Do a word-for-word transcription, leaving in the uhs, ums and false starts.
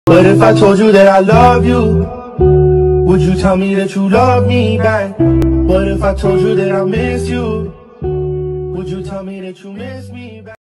But if I told you that I love you, would you tell me that you love me back? What if I told you that I miss you? Would you tell me that you miss me back?